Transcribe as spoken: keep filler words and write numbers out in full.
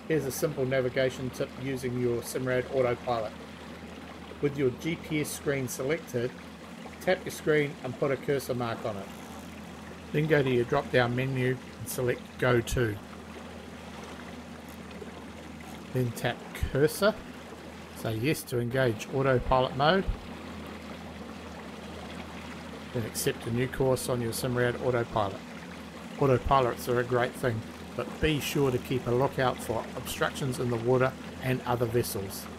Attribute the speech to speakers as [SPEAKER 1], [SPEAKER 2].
[SPEAKER 1] Here's a simple navigation tip using your Simrad autopilot. With your G P S screen selected, tap your screen and put a cursor mark on it. Then go to your drop down menu and select Go To. Then tap Cursor, say yes to engage autopilot mode, then accept a new course on your Simrad autopilot. Autopilots are a great thing, but be sure to keep a lookout for obstructions in the water and other vessels.